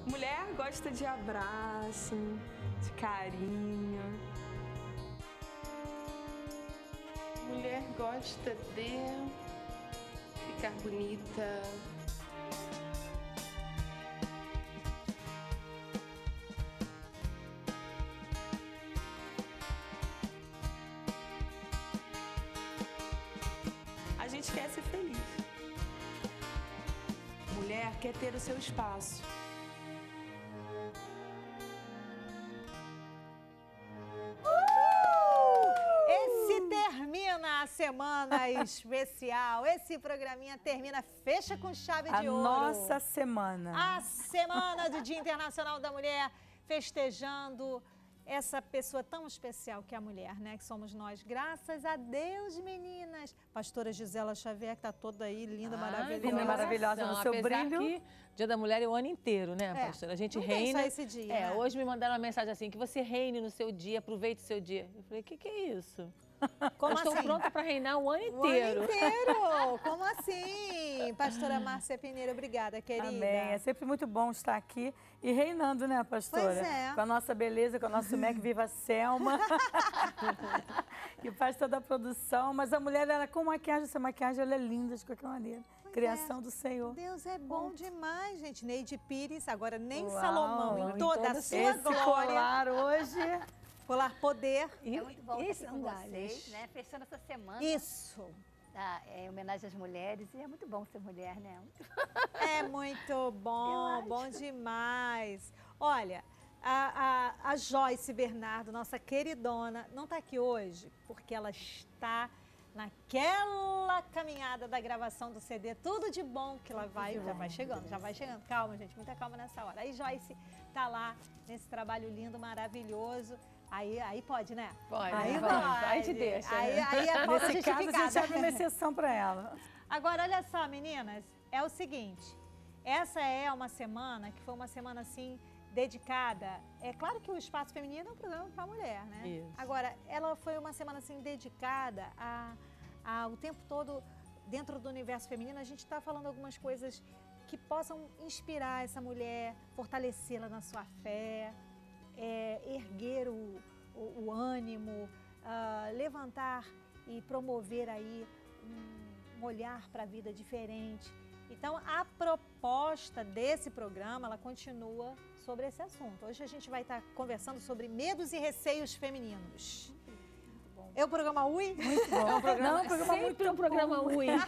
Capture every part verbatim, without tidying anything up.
Mulher gosta de abraço, de carinho. Mulher gosta de ficar bonita. A gente quer ser feliz. Mulher quer ter o seu espaço. Termina a semana especial. Esse programinha termina, fecha com chave de a ouro. Nossa semana. A semana do Dia Internacional da Mulher, festejando essa pessoa tão especial que é a mulher, né? Que somos nós. Graças a Deus, meninas. Pastora Gisela Xavier, que tá toda aí, linda, ah, maravilhosa. Maravilhosa no seu brilho. Que Dia da Mulher é o ano inteiro, né, É, pastora? A gente não reina. tem só esse dia, É, né? hoje me mandaram uma mensagem assim, que você reine no seu dia, aproveite o seu dia. Eu falei, o que, que é isso? Como Eu estou assim? pronta para reinar o ano O inteiro. ano inteiro! Como assim? Pastora Márcia Pinheiro, obrigada, querida. Amém. É sempre muito bom estar aqui e reinando, né, pastora? Pois é. Com a nossa beleza, com o nosso Mac, viva a Selma. E faz toda a produção. Mas a mulher, ela com maquiagem, essa maquiagem, ela é linda de qualquer maneira. Pois Criação é. do Senhor. Deus é bom demais, gente. Neide Pires, agora nem Uau, Salomão, em em toda a todo sua esse glória. colar hoje. Colar poder. É muito bom e estar aqui com sandálias? vocês, né? Fechando essa semana. Isso. Tá, é, em homenagem às mulheres. E é muito bom ser mulher, né? É muito bom, bom demais. Olha, a, a, a Joyce Bernardo, nossa queridona, não está aqui hoje porque ela está naquela caminhada da gravação do C D, tudo de bom que ela vai, já vai chegando, já vai chegando. Calma, gente, muita calma nessa hora. Aí Joyce tá lá nesse trabalho lindo, maravilhoso. Aí, aí pode, né? Pode, aí pode. Aí te deixa, Aí, né? aí é falta Nesse caso, a gente justificada. abre uma exceção para ela. Agora, olha só, meninas, é o seguinte, essa é uma semana que foi uma semana, assim, dedicada, é claro que o Espaço Feminino é um programa para a mulher, né? Isso. Agora, ela foi uma semana, assim, dedicada a, a, o tempo todo, dentro do universo feminino, a gente está falando algumas coisas que possam inspirar essa mulher, fortalecê-la na sua fé, é, erguer o, o, o ânimo, uh, levantar e promover aí um, um olhar para a vida diferente. Então, a proposta desse programa, ela continua sobre esse assunto. Hoje a gente vai estar conversando sobre medos e receios femininos. É o programa U I? Muito bom. É um programa, Não, um programa sempre muito um programa bom. U I.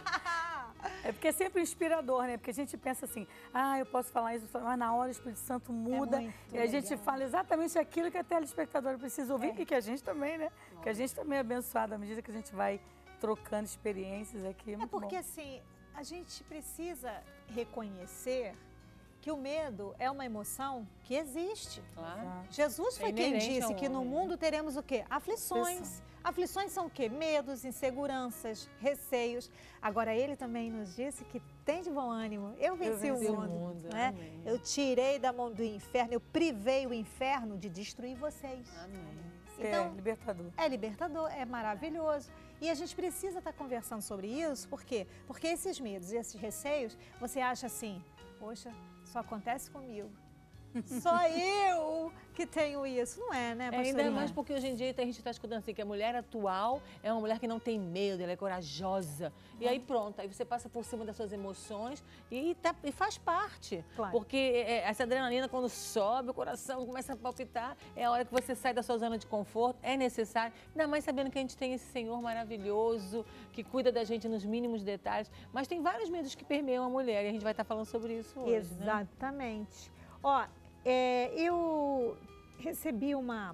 É porque é sempre inspirador, né? Porque a gente pensa assim, ah, eu posso falar isso, mas na hora o Espírito Santo muda muito e a gente legal. fala exatamente aquilo que a telespectadora precisa ouvir é. e que a gente também, né? Nossa. Que a gente também é abençoado à medida que a gente vai trocando experiências aqui. É, muito é porque bom. assim, a gente precisa reconhecer que o medo é uma emoção que existe. Claro. Jesus foi É quem disse ao que no homem. mundo teremos o quê? Aflições. Aflição. Aflições são o quê? Medos, inseguranças, receios. Agora, ele também nos disse que tem de bom ânimo. Eu venci, Eu venci o o mundo. mundo, né? amém. Eu tirei da mão do inferno, eu privei o inferno de destruir vocês. Amém. Então, é libertador. É libertador, é maravilhoso. E a gente precisa estar conversando sobre isso, por quê? Porque esses medos e esses receios, você acha assim, poxa, só acontece comigo. Só eu que tenho isso. Não é, né, É, pastorinha? ainda mais porque hoje em dia a gente está escutando assim, que a mulher atual é uma mulher que não tem medo, ela é corajosa. E aí pronto, aí você passa por cima das suas emoções e, tá, e faz parte. Claro. Porque é, essa adrenalina, quando sobe, o coração começa a palpitar, é a hora que você sai da sua zona de conforto, é necessário. Ainda mais sabendo que a gente tem esse Senhor maravilhoso, que cuida da gente nos mínimos detalhes. Mas tem vários medos que permeiam a mulher e a gente vai estar falando sobre isso hoje. Exatamente. Né? Ó, é, eu recebi uma,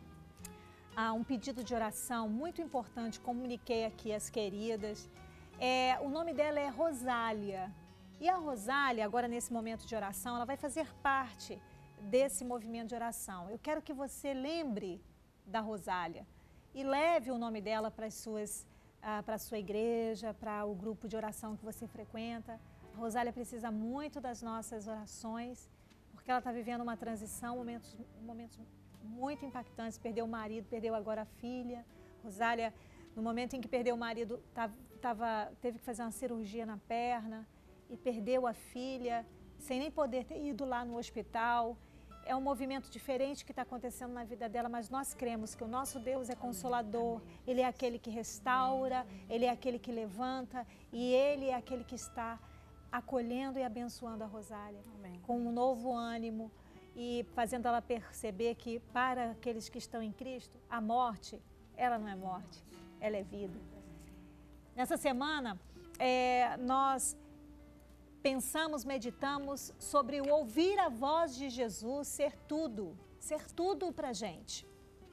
ah, um pedido de oração muito importante, comuniquei aqui às queridas. É, o nome dela é Rosália. E a Rosália, agora nesse momento de oração, ela vai fazer parte desse movimento de oração. Eu quero que você lembre da Rosália e leve o nome dela para as suas, ah, para a sua igreja, para o grupo de oração que você frequenta. A Rosália precisa muito das nossas orações, porque ela está vivendo uma transição, momentos, momentos muito impactantes. Perdeu o marido, perdeu agora a filha. Rosália, no momento em que perdeu o marido, tava, tava, teve que fazer uma cirurgia na perna e perdeu a filha. sem nem poder ter ido lá no hospital. É um movimento diferente que está acontecendo na vida dela, mas nós cremos que o nosso Deus é consolador, Ele é aquele que restaura, Ele é aquele que levanta e Ele é aquele que está acolhendo e abençoando a Rosália. Amém. Com um novo ânimo e fazendo ela perceber que para aqueles que estão em Cristo, a morte, ela não é morte, ela é vida. Nessa semana, é, nós pensamos, meditamos sobre o ouvir a voz de Jesus ser tudo, ser tudo para a gente.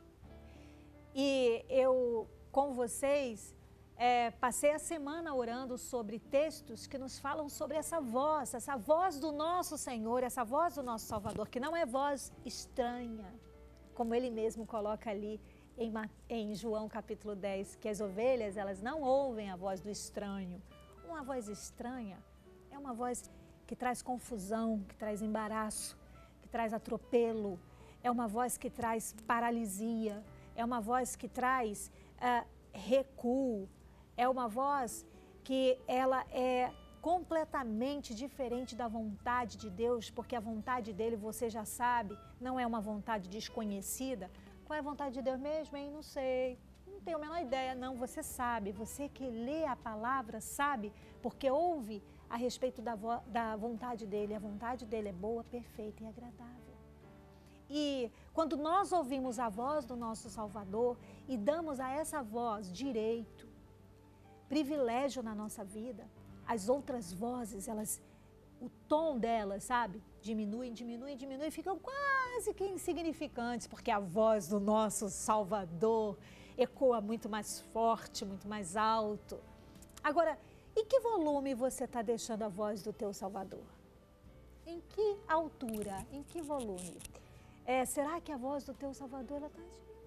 E eu, com vocês, é, passei a semana orando sobre textos que nos falam sobre essa voz, essa voz do nosso Senhor, essa voz do nosso Salvador, que não é voz estranha, como Ele mesmo coloca ali em, em João capítulo dez, que as ovelhas, elas não ouvem a voz do estranho. Uma voz estranha é uma voz que traz confusão, que traz embaraço, que traz atropelo, é uma voz que traz paralisia, é uma voz que traz uh, recuo, é uma voz que ela é completamente diferente da vontade de Deus, porque a vontade dele, você já sabe, não é uma vontade desconhecida. Qual é a vontade de Deus mesmo, hein? Não sei, não tenho a menor ideia. Não, você sabe, você que lê a palavra sabe, porque ouve a respeito da, vo da vontade dele. A vontade dele é boa, perfeita e agradável. E quando nós ouvimos a voz do nosso Salvador e damos a essa voz direito, privilégio na nossa vida, as outras vozes, elas, o tom delas, sabe, diminui, diminui, diminui, ficam quase que insignificantes, porque a voz do nosso Salvador ecoa muito mais forte, muito mais alto. Agora, em que volume você está deixando a voz do teu Salvador? Em que altura? Em que volume? É, será que a voz do teu Salvador está...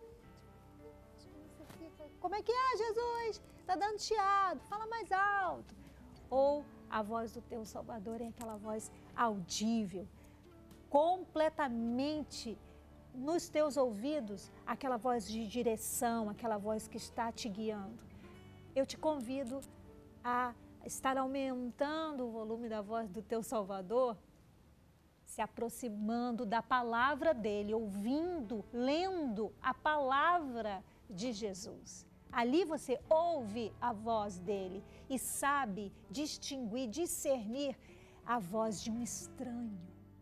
Como é que é, Jesus? Está dando chiado, fala mais alto. Ou a voz do teu Salvador é aquela voz audível, completamente nos teus ouvidos, aquela voz de direção, aquela voz que está te guiando. Eu te convido a estar aumentando o volume da voz do teu Salvador, se aproximando da palavra dele, ouvindo, lendo a palavra de Jesus. Ali você ouve a voz dele e sabe distinguir, discernir a voz de um estranho.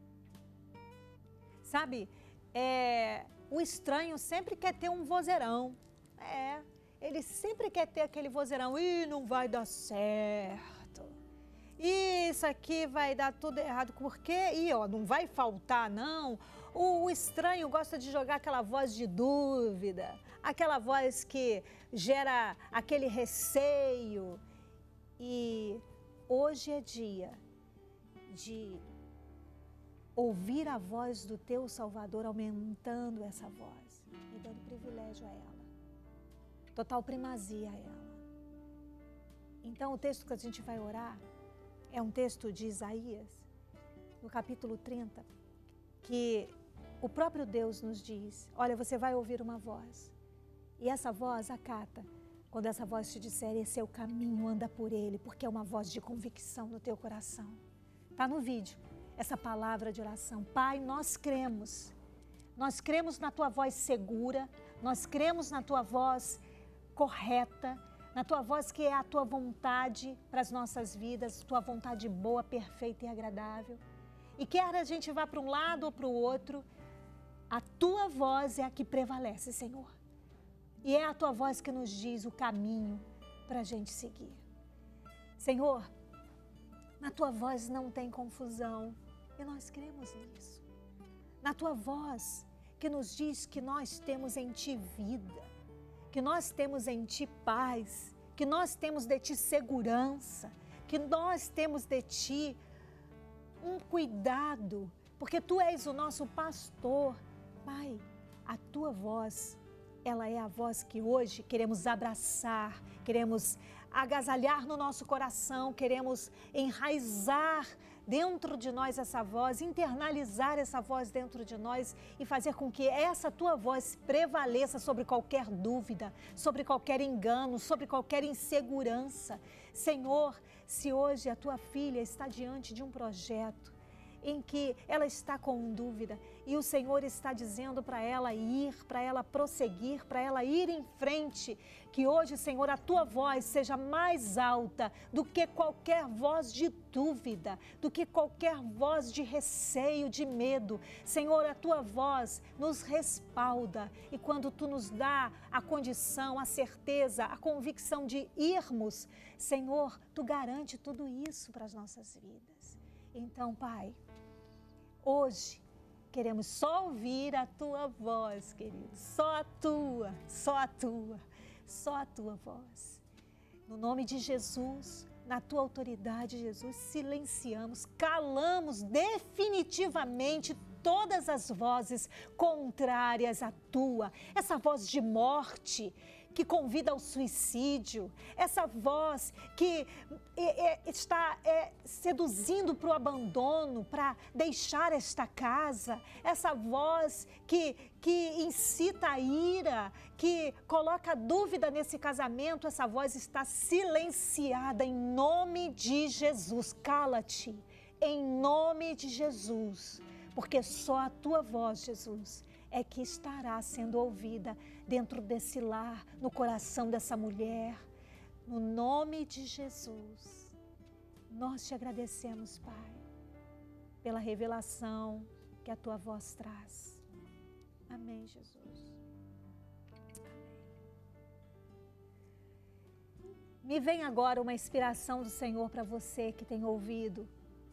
Sabe, é, o estranho sempre quer ter um vozeirão. É, ele sempre quer ter aquele vozeirão. Ih, não vai dar certo. Isso aqui vai dar tudo errado. Por quê? E ó, não vai faltar, não. O, o estranho gosta de jogar aquela voz de dúvida, aquela voz que gera aquele receio. E hoje é dia de ouvir a voz do teu Salvador, aumentando essa voz e dando privilégio a ela, total primazia a ela. Então o texto que a gente vai orar é um texto de Isaías, no capítulo trinta, que o próprio Deus nos diz, olha, você vai ouvir uma voz, e essa voz acata. Quando essa voz te disser, esse é o caminho, anda por ele, porque é uma voz de convicção no teu coração. Está no vídeo, essa palavra de oração. Pai, nós cremos, nós cremos na tua voz segura, nós cremos na tua voz correta, na tua voz que é a tua vontade para as nossas vidas, tua vontade boa, perfeita e agradável. E quer a gente vá para um lado ou para o outro, a tua voz é a que prevalece, Senhor. E é a tua voz que nos diz o caminho para a gente seguir. Senhor, na tua voz não tem confusão e nós cremos nisso. Na tua voz que nos diz que nós temos em ti vida, que nós temos em ti paz, que nós temos de ti segurança, que nós temos de ti um cuidado, porque tu és o nosso pastor. Pai, a tua voz, ela é a voz que hoje queremos abraçar, queremos agasalhar no nosso coração, queremos enraizar dentro de nós essa voz, internalizar essa voz dentro de nós e fazer com que essa tua voz prevaleça sobre qualquer dúvida, sobre qualquer engano, sobre qualquer insegurança. Senhor, se hoje a tua filha está diante de um projeto, em que ela está com dúvida e o Senhor está dizendo para ela ir, para ela prosseguir, para ela ir em frente. Que hoje, Senhor, a tua voz seja mais alta do que qualquer voz de dúvida, do que qualquer voz de receio, de medo. Senhor, a tua voz nos respalda e quando tu nos dá a condição, a certeza, a convicção de irmos, Senhor, tu garante tudo isso para as nossas vidas. Então, Pai, hoje queremos só ouvir a tua voz, querido, só a tua, só a tua, só a tua voz. No nome de Jesus, na tua autoridade, Jesus, silenciamos, calamos definitivamente todas as vozes contrárias à tua, essa voz de morte que convida ao suicídio, essa voz que é, é, está é, seduzindo para o abandono, para deixar esta casa, essa voz que, que incita a ira, que coloca dúvida nesse casamento, essa voz está silenciada em nome de Jesus. Cala-te, em nome de Jesus, porque só a tua voz, Jesus, é que estará sendo ouvida dentro desse lar, no coração dessa mulher. No nome de Jesus, nós te agradecemos, Pai, pela revelação que a tua voz traz. Amém, Jesus. Amém. Me vem agora uma inspiração do Senhor para você que tem ouvido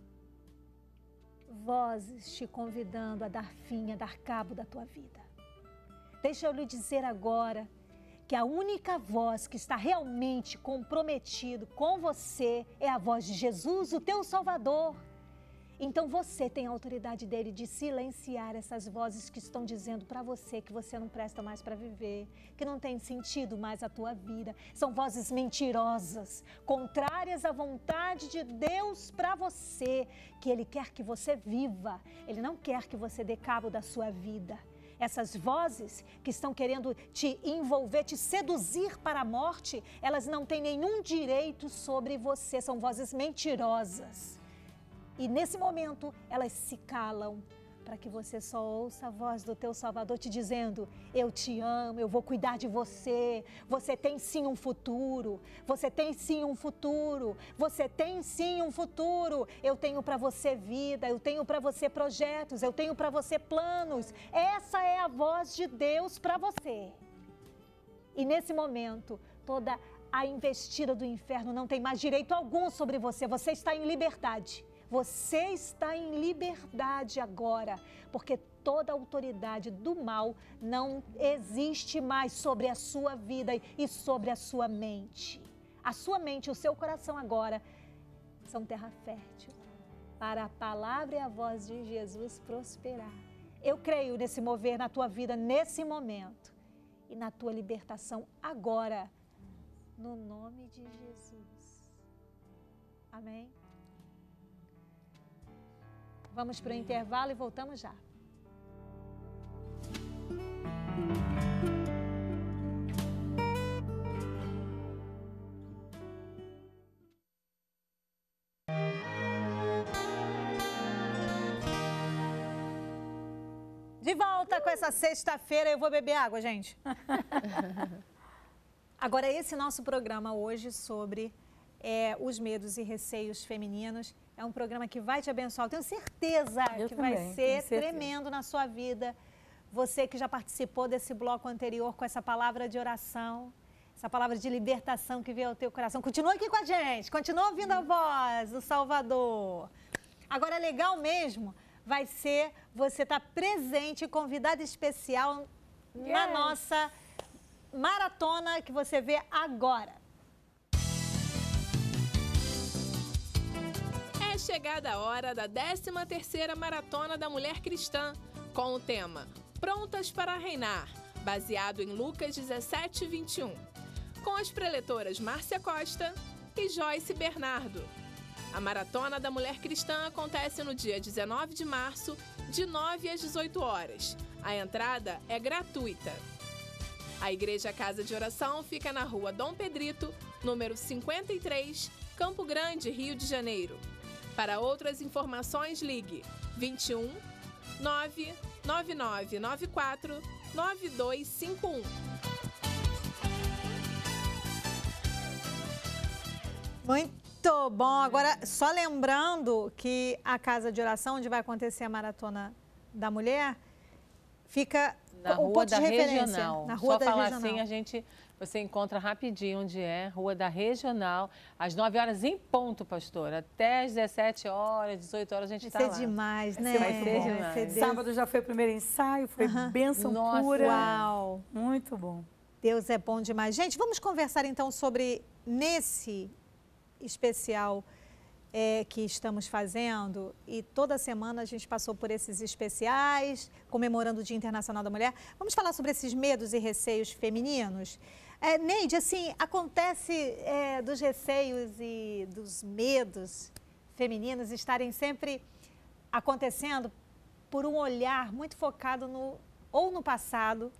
vozes te convidando a dar fim, a dar cabo da tua vida. Deixa eu lhe dizer agora que a única voz que está realmente comprometido com você é a voz de Jesus, o teu Salvador. Então você tem a autoridade dele de silenciar essas vozes que estão dizendo para você que você não presta mais para viver, que não tem sentido mais a tua vida. São vozes mentirosas, contrárias à vontade de Deus para você, que ele quer que você viva, ele não quer que você dê cabo da sua vida. Essas vozes que estão querendo te envolver, te seduzir para a morte, elas não têm nenhum direito sobre você, são vozes mentirosas. E nesse momento, elas se calam para que você só ouça a voz do teu Salvador te dizendo: eu te amo, eu vou cuidar de você, você tem sim um futuro, você tem sim um futuro, você tem sim um futuro, eu tenho para você vida, eu tenho para você projetos, eu tenho para você planos. Essa é a voz de Deus para você. E nesse momento, toda a investida do inferno não tem mais direito algum sobre você, você está em liberdade. Você está em liberdade agora, porque toda autoridade do mal não existe mais sobre a sua vida e sobre a sua mente. A sua mente e o seu coração agora são terra fértil para a palavra e a voz de Jesus prosperar. Eu creio nesse mover na tua vida nesse momento e na tua libertação agora, no nome de Jesus. Amém? Vamos para o intervalo e voltamos já. De volta com essa sexta-feira, eu vou beber água, gente. Agora, esse nosso programa hoje sobre é, os medos e receios femininos é um programa que vai te abençoar. Eu tenho certeza eu que também, vai ser certeza. tremendo na sua vida. Você que já participou desse bloco anterior com essa palavra de oração, essa palavra de libertação que veio ao teu coração. Continua aqui com a gente, continua ouvindo a voz do Salvador. Agora, legal mesmo vai ser você estar presente, convidado especial yes. na nossa maratona que você vê agora. É chegada a hora da décima terceira Maratona da Mulher Cristã, com o tema Prontas para Reinar, baseado em Lucas dezessete, vinte e um, com as preletoras Márcia Costa e Joyce Bernardo. A Maratona da Mulher Cristã acontece no dia dezenove de março, de nove às dezoito horas. A entrada é gratuita. A Igreja Casa de Oração fica na rua Dom Pedrito, número cinquenta e três, Campo Grande, Rio de Janeiro. Para outras informações, ligue vinte e um, nove nove nove nove quatro, nove dois cinco um. Muito bom. Agora, só lembrando que a casa de oração, onde vai acontecer a Maratona da Mulher, fica na o Rua ponto da de referência. Regional. Na Rua Só da falar Regional. assim, a gente, você encontra rapidinho onde é, Rua da Regional, às nove horas em ponto, pastor. Até às dezessete horas, dezoito horas a gente está lá. Vai ser demais, né? Vai ser Vai demais. ser Deus. Sábado já foi o primeiro ensaio, foi Aham. bênção Nossa, pura. Uau! Muito bom. Deus é bom demais. Gente, vamos conversar então sobre, nesse especial é, que estamos fazendo, e toda semana a gente passou por esses especiais, comemorando o Dia Internacional da Mulher. Vamos falar sobre esses medos e receios femininos? É, Neide, assim, acontece é, dos receios e dos medos femininos estarem sempre acontecendo por um olhar muito focado no, ou no passado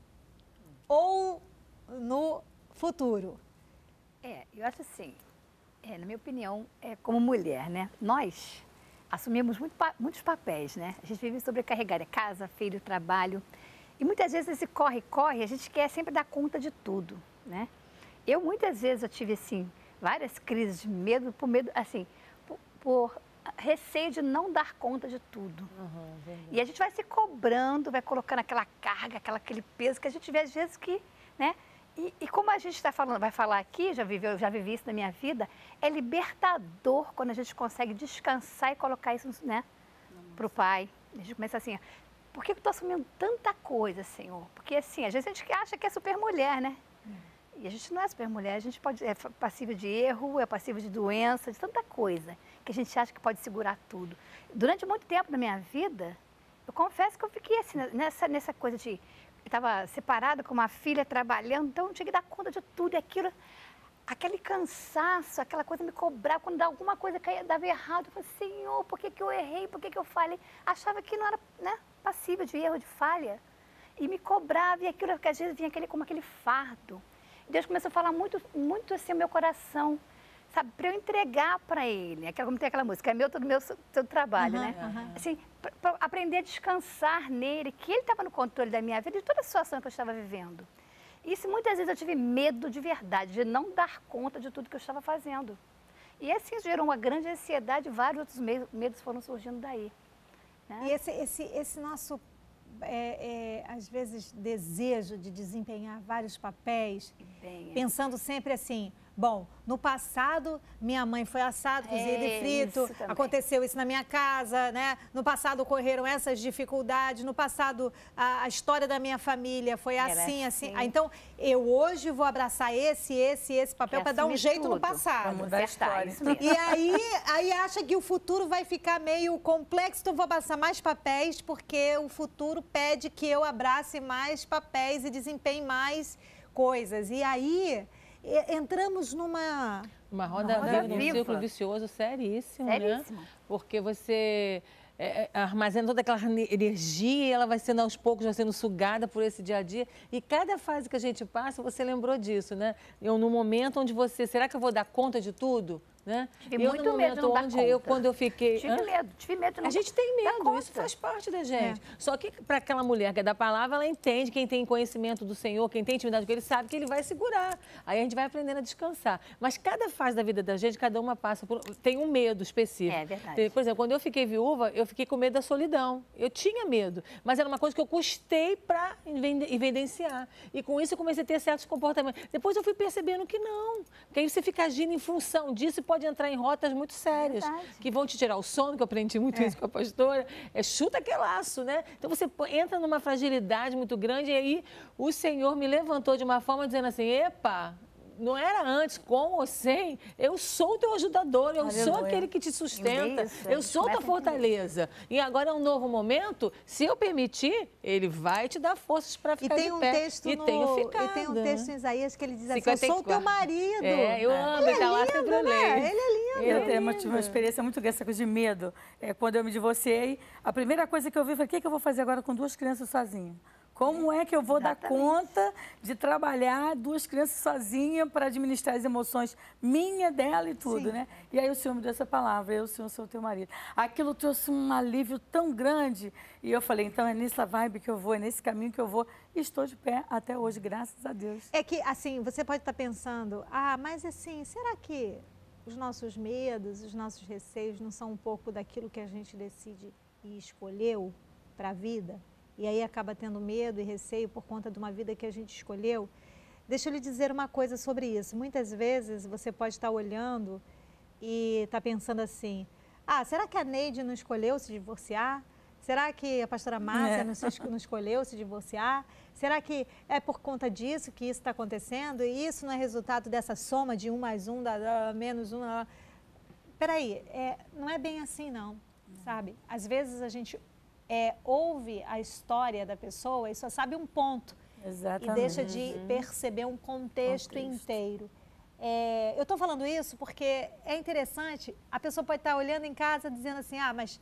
ou no futuro. É, eu acho assim, é, na minha opinião, é, como mulher, né? Nós assumimos muito, pa- muitos papéis, né? A gente vive sobrecarregada, é casa, filho, trabalho. E muitas vezes esse corre-corre, a gente quer sempre dar conta de tudo, né? Eu, muitas vezes, eu tive, assim, várias crises de medo, por medo, assim, por, por receio de não dar conta de tudo. Uhum, E a gente vai se cobrando, vai colocando aquela carga, aquela, aquele peso que a gente vê às vezes que, né? E, e como a gente está falando, vai falar aqui, já vivi, eu já vivi isso na minha vida, é libertador quando a gente consegue descansar e colocar isso, né, para o Pai. A gente começa assim, ó, por que eu estou assumindo tanta coisa, Senhor? Porque assim, às vezes a gente acha que é super mulher, né? E a gente não é super mulher, a gente pode, é passível de erro, é passível de doença, de tanta coisa, que a gente acha que pode segurar tudo. Durante muito tempo da minha vida, eu confesso que eu fiquei assim, nessa, nessa coisa de... Eu estava separada com uma filha, trabalhando, então eu tinha que dar conta de tudo e aquilo. Aquele cansaço, aquela coisa me cobrava, quando alguma coisa caía, dava errado. Eu falei, Senhor, por que, que eu errei, por que, que eu falhei? Achava que não era, né, passível de erro, de falha. E me cobrava, e aquilo que às vezes vinha aquele, como aquele fardo. Deus começou a falar muito, muito assim no meu coração, sabe, para eu entregar para Ele. Aquela, como tem aquela música, é meu, todo meu, todo trabalho, Uhum, né? uhum. Assim, para aprender a descansar nele, que Ele estava no controle da minha vida e de toda a situação que eu estava vivendo. Isso muitas vezes eu tive medo de verdade, de não dar conta de tudo que eu estava fazendo. E assim gerou uma grande ansiedade, vários outros medos, medos foram surgindo daí. Né? E esse, esse, esse nosso, é, é, às vezes, desejo de desempenhar vários papéis, Bem, pensando sempre assim, bom, no passado minha mãe foi assado, cozido É, e frito, isso também. aconteceu isso na minha casa, né? No passado ocorreram essas dificuldades, no passado a, a história da minha família foi Era assim, assim. assim. Ah, então, eu hoje vou abraçar esse, esse, esse papel Quer para dar um assumir jeito no tudo. passado. Vamos mudar a Acertar, história. isso mesmo. E aí, aí acha que o futuro vai ficar meio complexo, então vou abraçar mais papéis, porque o futuro pede que eu abrace mais papéis e desempenhe mais coisas. E aí, e- entramos numa... Uma roda, roda viva, num viva. círculo vicioso seríssimo, Seríssimo. né? Porque você é, é, armazena toda aquela ne- energia e ela vai sendo aos poucos, vai sendo sugada por esse dia a dia. E cada fase que a gente passa, você lembrou disso, né? Eu, no momento onde você, será que eu vou dar conta de tudo? Né? Tive eu, muito no medo de momento não dar onde eu, conta. quando eu fiquei... Tive Hã? medo, tive medo de não A gente tem dar medo, conta. isso faz parte da gente. Só que para aquela mulher que é da palavra, ela entende, quem tem conhecimento do Senhor, quem tem intimidade com Ele, sabe que Ele vai segurar. Aí a gente vai aprendendo a descansar. Mas cada fase da vida da gente, cada uma passa por... Tem um medo específico. É verdade. Tem- Por exemplo, quando eu fiquei viúva, eu fiquei com medo da solidão. Eu tinha medo, mas era uma coisa que eu custei para evidenciar. E com isso eu comecei a ter certos comportamentos. Depois eu fui percebendo que não. Porque aí você fica agindo em função disso e pode entrar em rotas muito sérias. Verdade. Que vão te tirar o sono, que eu aprendi muito isso com a pastora. É chuta aquele laço, né? Então você pô- entra numa fragilidade muito grande e aí o Senhor me levantou de uma forma dizendo assim, epa... Não era antes, com ou sem, eu sou o teu ajudador, eu sou Aleluia. aquele que te sustenta, Isso, a eu gente sou tua começa a fortaleza. E agora é um novo momento, se eu permitir, ele vai te dar forças para E ficar tem de um pé. texto e no, tenho ficado. e tem um texto em Isaías que ele diz assim, eu cinquenta e sou o teu quatro. marido. É, eu amo, ele tá lá sempre eu né? leio. Ele é lindo. Eu tenho uma, tive uma experiência muito grande, essa coisa de medo. É, quando eu me divorciei, a primeira coisa que eu vi foi, o que, que eu vou fazer agora com duas crianças sozinha? Como é que eu vou Exatamente. dar conta de trabalhar duas crianças sozinha para administrar as emoções minha, dela e tudo, Sim. né? E aí o Senhor me deu essa palavra, eu, Senhor, sou teu marido. Aquilo trouxe um alívio tão grande. E eu falei, então é nessa vibe que eu vou, é nesse caminho que eu vou. E estou de pé até hoje, graças a Deus. É que, assim, você pode estar pensando, ah, mas assim, será que os nossos medos, os nossos receios não são um pouco daquilo que a gente decide e escolheu para a vida? E aí acaba tendo medo e receio por conta de uma vida que a gente escolheu? Deixa eu lhe dizer uma coisa sobre isso. Muitas vezes você pode estar olhando e estar pensando assim, ah, será que a Neide não escolheu se divorciar? Será que a pastora Márcia É. não, se, não escolheu se divorciar? Será que é por conta disso que isso está acontecendo? E isso não é resultado dessa soma de um mais um, da, da, menos um? Da... Peraí, é, não é bem assim não, sabe? Às vezes a gente é, ouve a história da pessoa e só sabe um ponto. Exatamente. E deixa de perceber um contexto, Contexto. inteiro. É, eu estou falando isso porque é interessante, a pessoa pode estar olhando em casa dizendo assim, ah, mas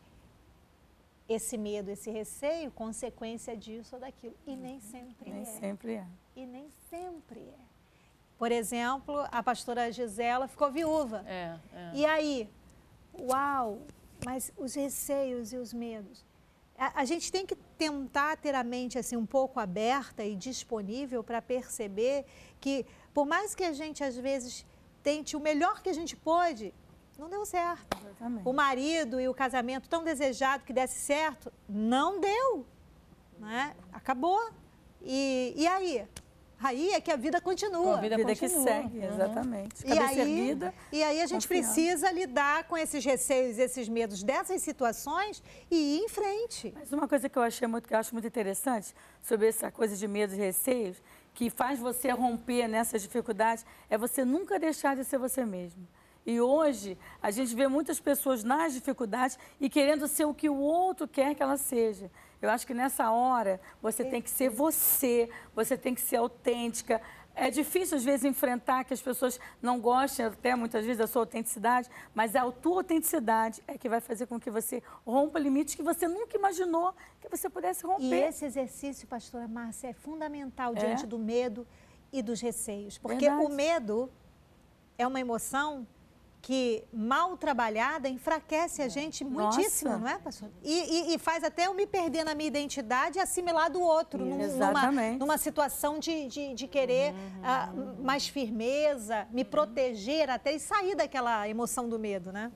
esse medo, esse receio, consequência disso ou daquilo. E nem sempre Nem é. sempre é. E nem sempre é. Por exemplo, a pastora Gisela ficou viúva. É, é. E aí, uau, mas os receios e os medos. A, a gente tem que tentar ter a mente assim, um pouco aberta e disponível para perceber que, por mais que a gente, às vezes, tente o melhor que a gente pôde, não deu certo. Exatamente. O marido e o casamento tão desejado que desse certo, não deu. Né? Acabou. E, e aí? Aí é que a vida continua. A vida A vida que continua. segue, Uhum. exatamente. E Cabeça aí, erguida. e aí a gente confiante. precisa lidar com esses receios, esses medos dessas situações e ir em frente. Mas uma coisa que eu achei muito, que eu acho muito interessante sobre essa coisa de medos e receios, que faz você romper nessas dificuldades, é você nunca deixar de ser você mesmo. E hoje, a gente vê muitas pessoas nas dificuldades e querendo ser o que o outro quer que ela seja. Eu acho que nessa hora, você tem que ser você, você tem que ser autêntica. É difícil, às vezes, enfrentar que as pessoas não gostem, até muitas vezes, da sua autenticidade, mas a tua autenticidade é que vai fazer com que você rompa limites que você nunca imaginou que você pudesse romper. E esse exercício, pastora Márcia, é fundamental É? diante do medo e dos receios. Porque Verdade. o medo é uma emoção que, mal trabalhada, enfraquece a gente muitíssimo, Nossa. não é, pastor? E, e, e faz até eu me perder na minha identidade e assimilar do outro, num- numa, Exatamente. numa situação de, de, de querer ah, mais firmeza, me proteger até e sair daquela emoção do medo, né?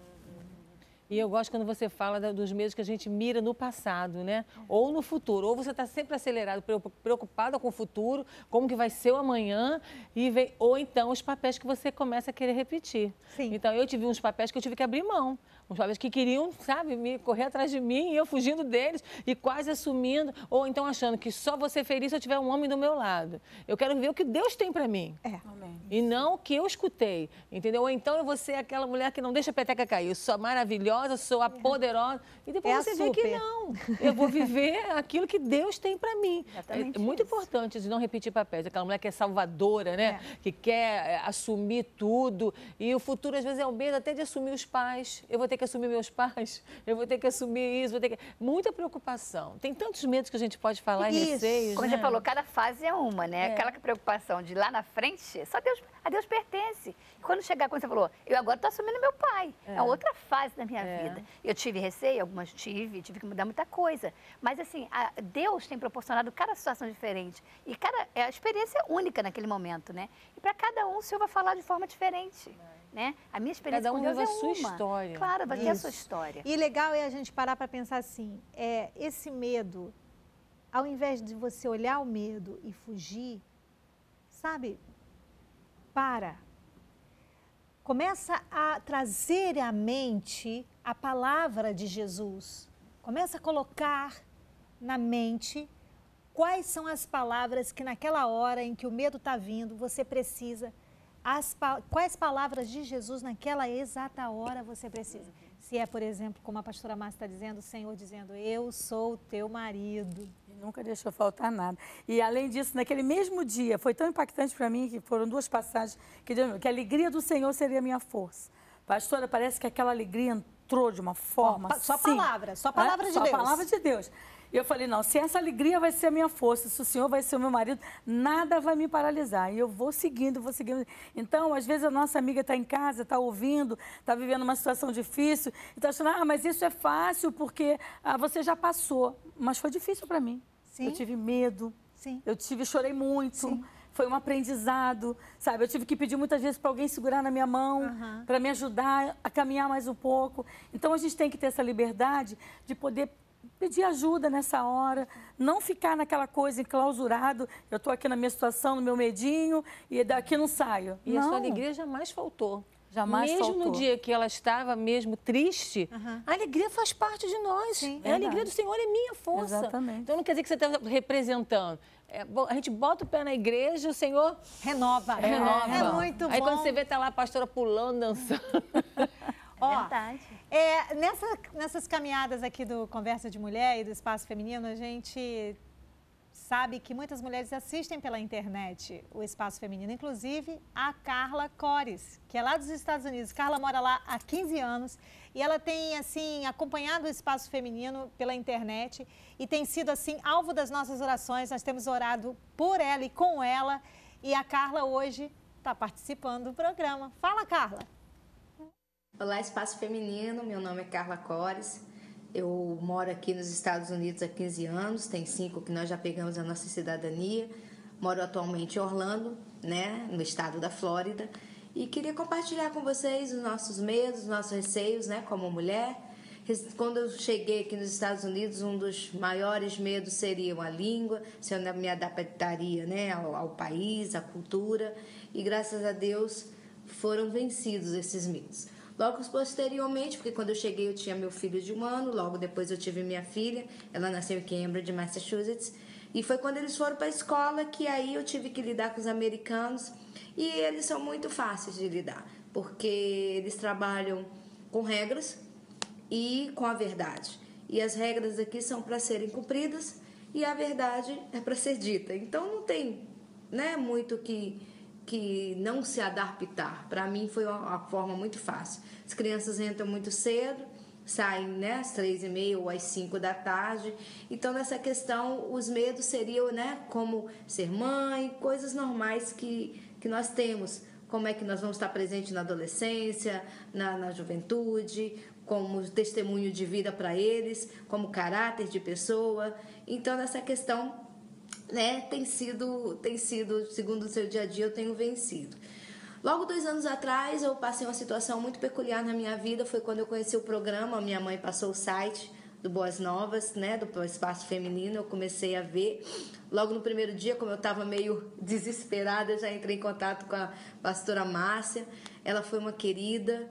E eu gosto quando você fala da- dos medos que a gente mira no passado, né? Ou no futuro. Ou você está sempre acelerado, preocup- preocupada com o futuro, como que vai ser o amanhã, e vem, ou então os papéis que você começa a querer repetir. Sim. Então, eu tive uns papéis que eu tive que abrir mão. Uns papéis que queriam, sabe, me correr atrás de mim, e eu fugindo deles, e quase assumindo, ou então achando que só vou ser feliz se eu tiver um homem do meu lado. Eu quero ver o que Deus tem para mim. É. Amém. E não o que eu escutei, entendeu? Ou então eu vou ser aquela mulher que não deixa a peteca cair. Eu sou a maravilhosa, sou a poderosa. E depois É a você vê que super. não. Eu vou viver aquilo que Deus tem para mim. Exatamente É muito isso. importante de não repetir papéis. Aquela mulher que é salvadora, né? Que quer é, assumir tudo. E o futuro, às vezes, é o medo até de assumir os pais. Eu vou ter que assumir meus pais. Eu vou ter que assumir isso. Vou ter que... Muita preocupação. Tem tantos medos que a gente pode falar e Isso. receios, Como né? você falou, cada fase é uma, né? Aquela preocupação de lá na frente, só Deus, a Deus pertence. E quando chegar, quando você falou, eu agora estou assumindo meu pai. É, outra fase da minha É. vida. Eu tive receio, algumas tive, tive que mudar muita coisa. Mas assim, a- Deus tem proporcionado cada situação diferente. E cada, é a experiência é única naquele momento, né? E para cada um, o Senhor vai falar de forma diferente. Né? A minha experiência Cada um com Deus vive é a sua uma. história. Claro, vai ter a Isso. sua história. E legal é a gente parar para pensar assim, é, esse medo, ao invés de você olhar o medo e fugir, sabe, para. Começa a trazer à mente a palavra de Jesus. Começa a colocar na mente quais são as palavras que naquela hora em que o medo está vindo, você precisa. As, pa- quais palavras de Jesus naquela exata hora você precisa. Se é, por exemplo, como a pastora Márcia está dizendo, o Senhor dizendo, eu sou o teu marido. E nunca deixou faltar nada. E, além disso, naquele mesmo dia, foi tão impactante para mim que foram duas passagens que, Deus- que a alegria do Senhor seria a minha força. Pastora, parece que aquela alegria entrou de uma forma Ó, pa- só assim, palavra, só palavra né? de Só Deus. palavra de Deus. E eu falei, não, se essa alegria vai ser a minha força, se o Senhor vai ser o meu marido, nada vai me paralisar. E eu vou seguindo, vou seguindo. Então, às vezes, a nossa amiga está em casa, está ouvindo, está vivendo uma situação difícil, e está achando, ah, mas isso é fácil porque ah, você já passou. Mas foi difícil para mim. Sim. Eu tive medo, Sim. eu tive, chorei muito. Sim. Foi um aprendizado, sabe? Eu tive que pedir muitas vezes para alguém segurar na minha mão, uhum. para me ajudar a caminhar mais um pouco. Então, a gente tem que ter essa liberdade de poder pedir ajuda nessa hora, não ficar naquela coisa enclausurado, eu estou aqui na minha situação, no meu medinho, e daqui não saio. E não. A sua alegria jamais faltou. Jamais mesmo faltou. No dia que ela estava mesmo triste, uhum. a alegria faz parte de nós. Sim, a alegria do Senhor é minha força. Exatamente. Então não quer dizer que você está representando. É, a gente bota o pé na igreja, o Senhor renova. É, renova. É muito bom. Aí quando você vê, tá lá a pastora pulando, dançando. Ó, Verdade. É, nessa, nessas caminhadas aqui do Conversa de Mulher e do Espaço Feminino, a gente sabe que muitas mulheres assistem pela internet o Espaço Feminino, inclusive a Carla Cores, que é lá dos Estados Unidos. Carla mora lá há quinze anos e ela tem, assim, acompanhado o Espaço Feminino pela internet e tem sido, assim, alvo das nossas orações. Nós temos orado por ela e com ela, e a Carla hoje está participando do programa. Fala, Carla! Olá, Espaço Feminino, meu nome é Carla Cores, eu moro aqui nos Estados Unidos há quinze anos, tem cinco que nós já pegamos a nossa cidadania, moro atualmente em Orlando, né, no estado da Flórida, e queria compartilhar com vocês os nossos medos, os nossos receios, né, como mulher. Quando eu cheguei aqui nos Estados Unidos, um dos maiores medos seria a língua, se eu me adaptaria, né, ao, ao país, à cultura, e graças a Deus foram vencidos esses medos. Logo posteriormente, porque quando eu cheguei eu tinha meu filho de um ano, logo depois eu tive minha filha, ela nasceu em Cambridge, Massachusetts, e foi quando eles foram para a escola que aí eu tive que lidar com os americanos, e eles são muito fáceis de lidar, porque eles trabalham com regras e com a verdade, e as regras aqui são para serem cumpridas e a verdade é para ser dita, então não tem, né, muito que... que não se adaptar. Para mim foi uma forma muito fácil. As crianças entram muito cedo, saem, né, às três e meia ou às cinco da tarde. Então, nessa questão, os medos seriam, né, como ser mãe, coisas normais que, que nós temos. Como é que nós vamos estar presentes na adolescência, na, na juventude, como testemunho de vida para eles, como caráter de pessoa. Então, nessa questão... Né, tem sido, tem sido, segundo o seu dia a dia, eu tenho vencido. Logo dois anos atrás, eu passei uma situação muito peculiar na minha vida, foi quando eu conheci o programa, minha mãe passou o site do Boas Novas, né, do Espaço Feminino, eu comecei a ver. Logo no primeiro dia, como eu estava meio desesperada, eu já entrei em contato com a pastora Márcia, ela foi uma querida,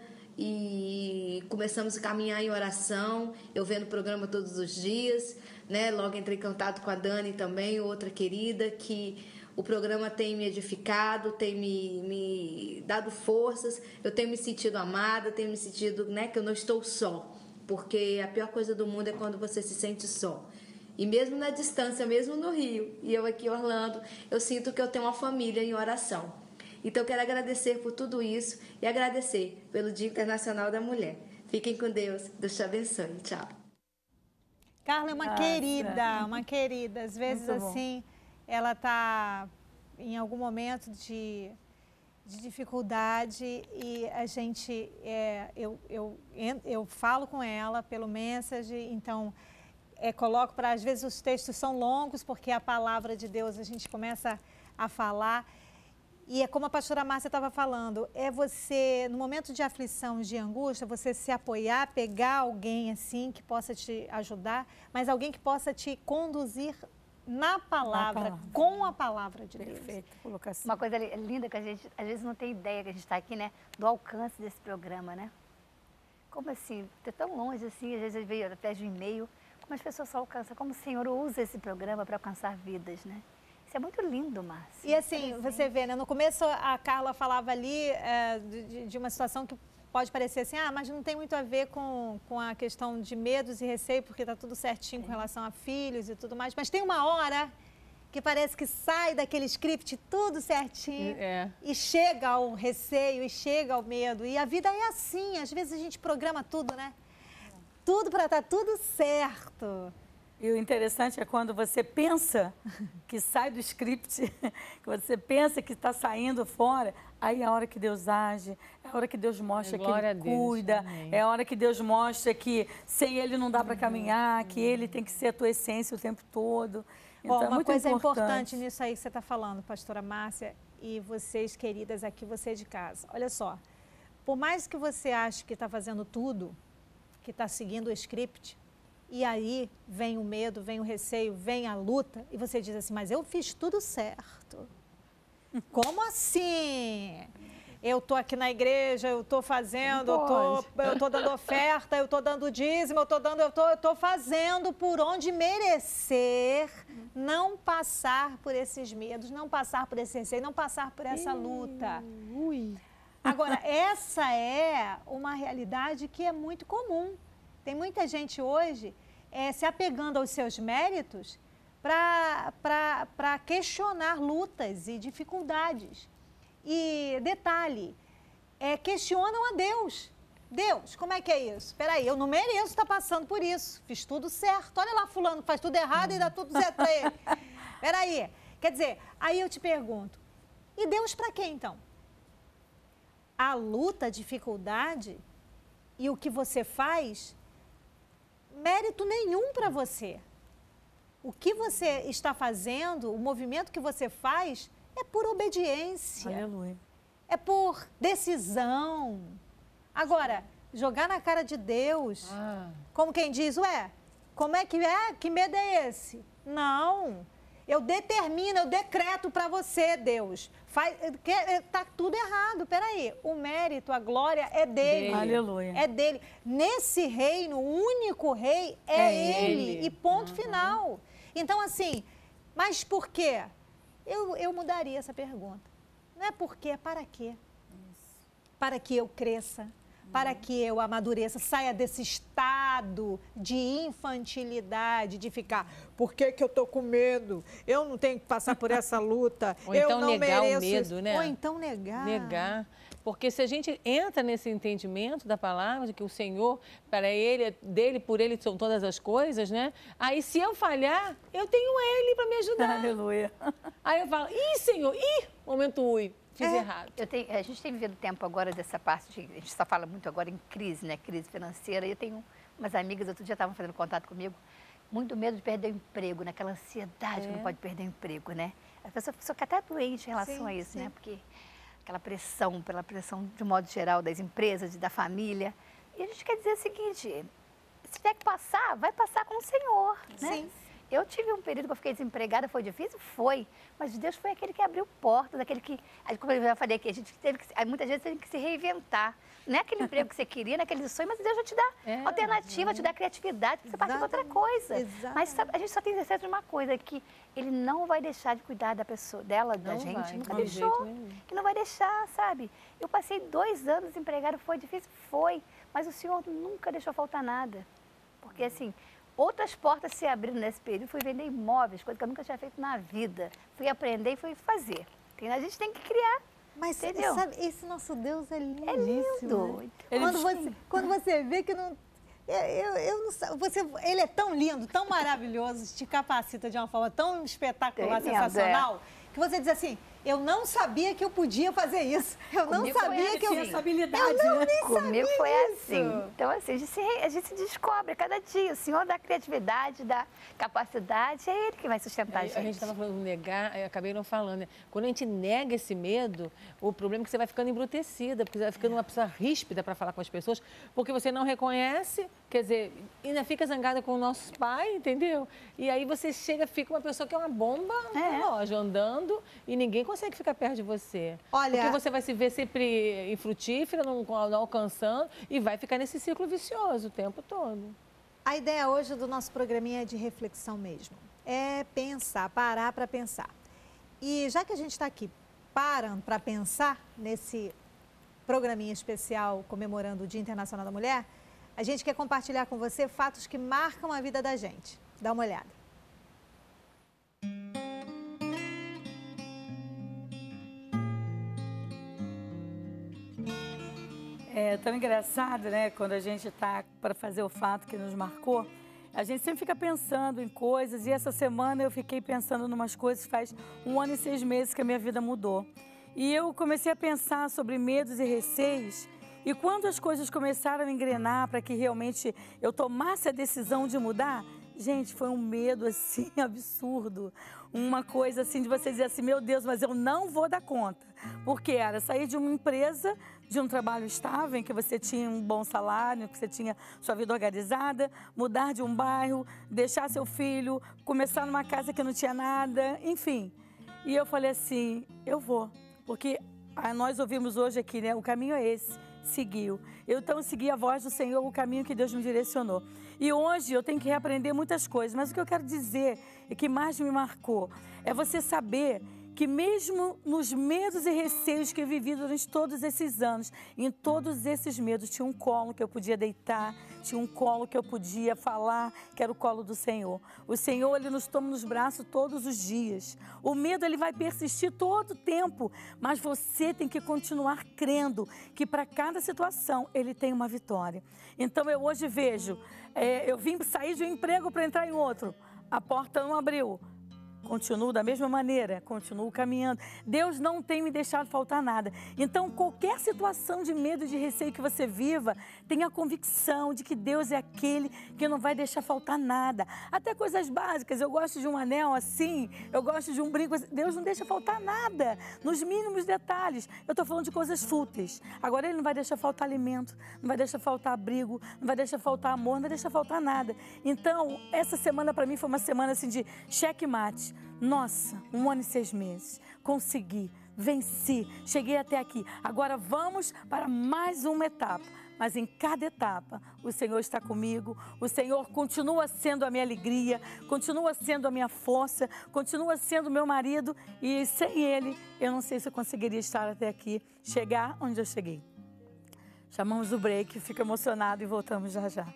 e começamos a caminhar em oração, eu vendo o programa todos os dias, né? Logo entrei em contato com a Dani também, outra querida, que o programa tem me edificado, tem me, me dado forças, eu tenho me sentido amada, tenho me sentido, né, que eu não estou só, porque a pior coisa do mundo é quando você se sente só. E mesmo na distância, mesmo no Rio, e eu aqui em Orlando, eu sinto que eu tenho uma família em oração. Então, eu quero agradecer por tudo isso e agradecer pelo Dia Internacional da Mulher. Fiquem com Deus. Deus te abençoe. Tchau. Carla é uma Nossa. querida, uma querida. Às vezes, assim, ela está em algum momento de, de dificuldade e a gente, é, eu, eu, eu falo com ela pelo message, então, é, coloco para, às vezes, os textos são longos, porque a palavra de Deus a gente começa a falar. E é como a pastora Márcia estava falando, é você, no momento de aflição, de angústia, você se apoiar, pegar alguém assim que possa te ajudar, mas alguém que possa te conduzir na palavra, na palavra. com a palavra de Deus. Perfeito, colocação. Uma coisa linda que a gente, às vezes, não tem ideia que a gente está aqui, né, do alcance desse programa, né? Como assim? Está tão longe assim, às vezes veio através de um e-mail, como as pessoas só alcançam, como o Senhor usa esse programa para alcançar vidas, né? Isso é muito lindo, Márcia. E assim, você vê, né? No começo a Carla falava ali é, de, de uma situação que pode parecer assim, ah, mas não tem muito a ver com, com a questão de medos e receio, porque está tudo certinho é. com relação a filhos e tudo mais. Mas tem uma hora que parece que sai daquele script tudo certinho é. e chega ao receio e chega ao medo. E a vida é assim, às vezes a gente programa tudo, né? Tudo para estar tudo certo. E o interessante é quando você pensa que sai do script, quando você pensa que está saindo fora, aí é a hora que Deus age, é a hora que Deus mostra que Ele cuida, é a hora que Deus mostra que sem Ele não dá para caminhar, que Ele tem que ser a tua essência o tempo todo. Então, Bom, é uma muito coisa importante. importante nisso aí que você está falando, pastora Márcia, e vocês, queridas, aqui, você de casa. Olha só, por mais que você ache que está fazendo tudo, que está seguindo o script, e aí vem o medo, vem o receio, vem a luta, e você diz assim, mas eu fiz tudo certo. Como assim? Eu estou aqui na igreja, eu estou fazendo, eu tô, eu tô dando oferta, eu estou dando dízimo, eu estou dando, eu tô, eu tô fazendo por onde merecer, não passar por esses medos, não passar por esse receio, não passar por essa luta. Ui. Agora, essa é uma realidade que é muito comum. Tem muita gente hoje é, se apegando aos seus méritos para questionar lutas e dificuldades. E detalhe, é, questionam a Deus. Deus, como é que é isso? Espera aí, eu não mereço estar passando por isso. Fiz tudo certo. Olha lá, fulano faz tudo errado e dá tudo certo para ele. Espera aí. Quer dizer, aí eu te pergunto, e Deus para quê então? A luta, a dificuldade e o que você faz, mérito nenhum para você. O que você está fazendo, o movimento que você faz, é por obediência. Aleluia. É por decisão. Agora, jogar na cara de Deus, ah. como quem diz, ué, como é que é? Que medo é esse? Não. Eu determino, eu decreto para você, Deus. Faz, tá tudo errado, peraí. O mérito, a glória é dele. dele. Aleluia. É dele. Nesse reino, o único rei é, é ele. ele. E ponto uhum. final. Então, assim, mas por quê? Eu, eu mudaria essa pergunta. Não é por quê, é para quê? Isso. Para que eu cresça, uhum. para que eu amadureça, saia desse estado de infantilidade, de ficar, por que que eu tô com medo? Eu não tenho que passar por essa luta. Ou eu então não negar mereço o medo, isso. né? Ou então negar. Negar. Porque se a gente entra nesse entendimento da palavra, de que o Senhor, para Ele, dele, por Ele são todas as coisas, né? Aí se eu falhar, eu tenho Ele para me ajudar. Aleluia. Aí eu falo, ih, Senhor, ih, momento ui, fiz é, errado. Eu tenho, a gente tem vivido tempo agora dessa parte, de, a gente só fala muito agora em crise, né? Crise financeira. E eu tenho umas amigas, outro dia estavam fazendo contato comigo, muito medo de perder o emprego, naquela ansiedade é. que não pode perder o emprego, né? A pessoa fica até doente em relação sim, a isso, sim. né? Porque aquela pressão, pela pressão de modo geral das empresas, da família. E a gente quer dizer o seguinte, se tiver que passar, vai passar com o Senhor, né? Sim. Eu tive um período que eu fiquei desempregada, foi difícil? Foi. Mas Deus foi aquele que abriu portas, aquele que, como eu já falei aqui, a gente teve que, muitas vezes tem que se reinventar. Não é aquele emprego que você queria, não é aquele sonho, mas Deus vai te dar é, alternativa, é. te dá criatividade, para você partir para outra coisa. Exatamente. Mas a gente só tem certeza de uma coisa, que Ele não vai deixar de cuidar da pessoa, dela, da não gente, vai, nunca deixou. Que não vai deixar, sabe? Eu passei dois anos desempregada, foi difícil? Foi. Mas o Senhor nunca deixou faltar nada. Porque assim, outras portas se abriram nesse período, fui vender imóveis, coisa que eu nunca tinha feito na vida. Fui aprender e fui fazer. A gente tem que criar. Mas sabe, esse nosso Deus é lindo. É lindo. Né? Quando, você, quando você vê que não... Eu, eu, eu não sei, você, ele é tão lindo, tão maravilhoso, te capacita de uma forma tão espetacular, Tem sensacional, é. que você diz assim, eu não sabia que eu podia fazer isso. Eu Comigo não sabia que eu tinha essa habilidade. Eu não, né? nem Comigo sabia foi isso. assim. Então, assim, a gente, se, a gente se descobre a cada dia. O Senhor dá criatividade, dá capacidade, é Ele que vai sustentar a gente. A gente estava falando negar, eu acabei não falando, né? Quando a gente nega esse medo, o problema é que você vai ficando embrutecida, porque você vai ficando uma pessoa ríspida para falar com as pessoas, porque você não reconhece, quer dizer, ainda fica zangada com o nosso pai, entendeu? E aí você chega, fica uma pessoa que é uma bomba é. na loja, andando, e ninguém consegue ficar perto de você. Olha, porque você vai se ver sempre infrutífera, não, não alcançando, e vai ficar nesse ciclo vicioso o tempo todo. A ideia hoje do nosso programinha é de reflexão mesmo. É pensar, parar para pensar. E já que a gente está aqui parando para pensar nesse programinha especial comemorando o Dia Internacional da Mulher, a gente quer compartilhar com você fatos que marcam a vida da gente. Dá uma olhada. É tão engraçado, né, quando a gente está para fazer o fato que nos marcou. A gente sempre fica pensando em coisas e essa semana eu fiquei pensando em umas coisas, faz um ano e seis meses que a minha vida mudou. E eu comecei a pensar sobre medos e receios e quando as coisas começaram a engrenar para que realmente eu tomasse a decisão de mudar, gente, foi um medo assim absurdo, uma coisa assim de você dizer assim, meu Deus, mas eu não vou dar conta. Porque era sair de uma empresa, de um trabalho estável, em que você tinha um bom salário, que você tinha sua vida organizada, mudar de um bairro, deixar seu filho, começar numa casa que não tinha nada, enfim. E eu falei assim, eu vou, porque nós ouvimos hoje aqui, né, o caminho é esse. Seguiu. Eu então segui a voz do Senhor, o caminho que Deus me direcionou. E hoje eu tenho que reaprender muitas coisas, mas o que eu quero dizer e que mais me marcou é você saber que mesmo nos medos e receios que eu vivi durante todos esses anos, em todos esses medos tinha um colo que eu podia deitar, tinha um colo que eu podia falar, que era o colo do Senhor. O Senhor, Ele nos toma nos braços todos os dias. O medo, ele vai persistir todo o tempo, mas você tem que continuar crendo que para cada situação Ele tem uma vitória. Então eu hoje vejo, é, eu vim sair de um emprego para entrar em outro, a porta não abriu. Continuo da mesma maneira, continuo caminhando. Deus não tem me deixado faltar nada. Então, qualquer situação de medo e de receio que você viva, tenha a convicção de que Deus é aquele que não vai deixar faltar nada. Até coisas básicas, eu gosto de um anel assim, eu gosto de um brinco assim. Deus não deixa faltar nada, nos mínimos detalhes. Eu estou falando de coisas fúteis. Agora, Ele não vai deixar faltar alimento, não vai deixar faltar abrigo, não vai deixar faltar amor, não vai deixar faltar nada. Então, essa semana para mim foi uma semana assim de checkmate. Nossa, um ano e seis meses, consegui, venci, cheguei até aqui. Agora vamos para mais uma etapa. Mas em cada etapa, o Senhor está comigo, o Senhor continua sendo a minha alegria, continua sendo a minha força, continua sendo o meu marido e sem Ele, eu não sei se eu conseguiria estar até aqui, chegar onde eu cheguei. Chamamos o break, fico emocionado e voltamos já já.